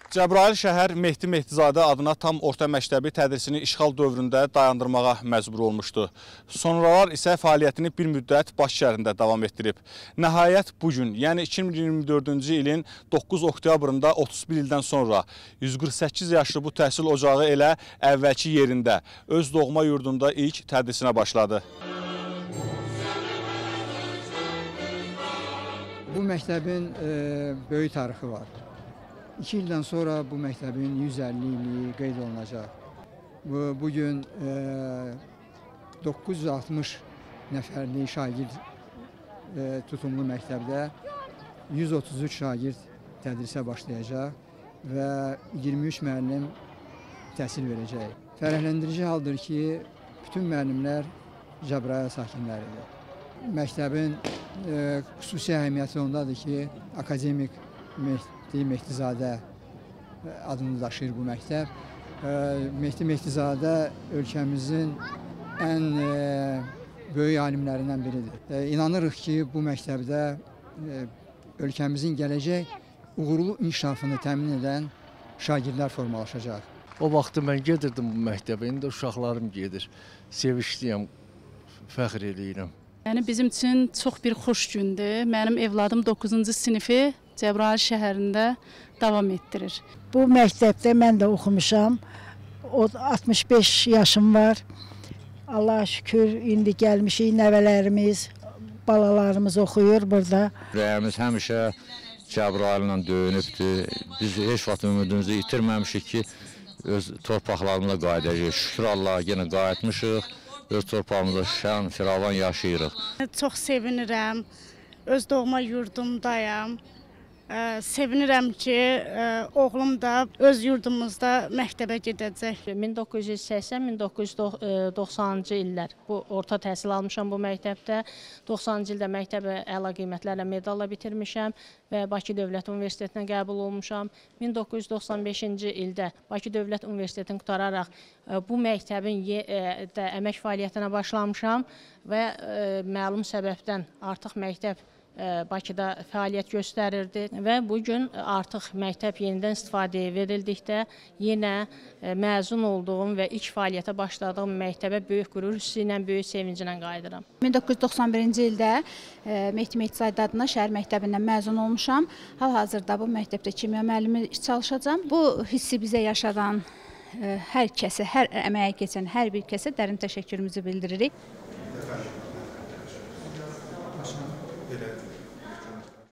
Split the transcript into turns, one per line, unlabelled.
Cəbrayıl şəhər Mehdi Mehdizadə adına tam orta məktəbi tədrisini işğal dövründə dayandırmağa məcbur olmuşdu. Sonralar isə fəaliyyətini bir müddət Bakı şəhərində davam etdirib. Nəhayət bugün, yəni 2024-cü ilin 9 oktyabrında 31 ildən sonra 148 yaşlı bu təhsil ocağı elə əvvəlki yerində, öz doğma yurdunda ilk tədrisinə başladı.
Bu məktəbin böyük tarixi var. 2 ildən sonra bu məktəbin 150 ili qeyd olunacaq. Bugün 960 nəfərli şagird tutumlu məktəbdə 133 şagird tədrisə başlayacaq və 23 müəllim təhsil verəcək. Fərəhləndirici haldır ki, bütün müəllimlər Cəbrayıl sakinləridir. Məktəbin xüsusi əhəmiyyəti ondadır ki, akademik Mehdi Mehdizadə adını daşıyır bu məktəb. Mehdi Mehdizadə ölkəmizin ən böyük alimlərindən biridir. İnanırıq ki, bu məktəbdə ölkəmizin gələcək uğurlu inkişafını təmin edən şagirdlər formalaşacaq.
O vaxtı mən gedirdim bu məktəbə, indi uşaqlarım gedir. Sevinçliyəm, fəxr eləyirəm.
Yəni bizim üçün çox bir xoş gündür. Mənim evladım 9-cu sinifi Cəbrayıl şəhərində davam etdirir.
Bu məktəbdə mən də oxumuşam. 65 yaşım var. Allah'a şükür indi gəlmişik, nəvələrimiz, balalarımız oxuyur burada.
Ürəyimiz həmişə Cəbrayıl'la döyünübdür. Biz heç vaxt ümidimizi itirməmişik ki, öz torpaqlarımıza qayıdacağıq. Şükür Allah'a yenə qayıtmışıq. Öz torpağımızda şən, firavan yaşayırıq.
Çox sevinirəm, öz doğma yurdumdayam. Sevinirəm ki, oğlum da öz yurdumuzda məktəbə gedəcək.
1980-1990-cı illər bu orta təhsil almışam bu məktəbdə. 90-cı ildə məktəbə əla qiymətlərlə medalla bitirmişəm və Bakı Dövlət Universitetinə qəbul olmuşam. 1995-ci ildə Bakı Dövlət Universitetini qutararaq bu məktəbin əmək fəaliyyətinə başlamışam və məlum səbəbdən artıq məktəb Bakıda fəaliyyət göstərirdi və bugün artıq məktəb yenidən istifadəyə verildikdə yenə məzun olduğum və ilk fəaliyyətə başladığım məktəbə böyük qürur hissi ilə, böyük sevinclə qayıdıram.
1991-ci ildə Mehdi Mehdizadə adına şəhər məktəbindən məzun olmuşam. Hal-hazırda bu məktəbdə kimya müəllimi çalışacağam. Bu hissi bizə yaşadan hər kəsə, hər əməyə keçən hər bir kəsə dərin təşəkkürümüzü bildiririk.